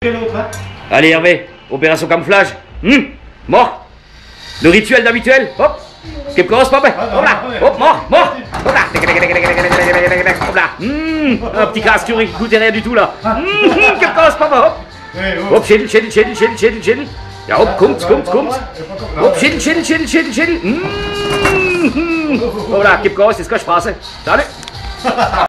Et l'autre, hein? Allez Hervé, opération camouflage. Mort. Le rituel d'habituel. Hop. Skip cross, hop. Hop là. Hop, mort, mort. Hop là. Hop là. Un petit casse qui goûtait rien du tout là. Skip cross, papa, hop. Hop, schädel. Ja, hop, kommt. Hop, schädel. Hop là, skip cross, c'est ce que je pensais. Salut.